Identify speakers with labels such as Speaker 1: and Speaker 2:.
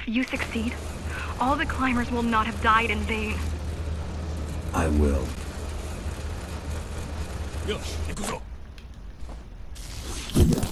Speaker 1: you succeed, all the climbers will not have died in vain.
Speaker 2: I will.
Speaker 3: よし、行くぞ。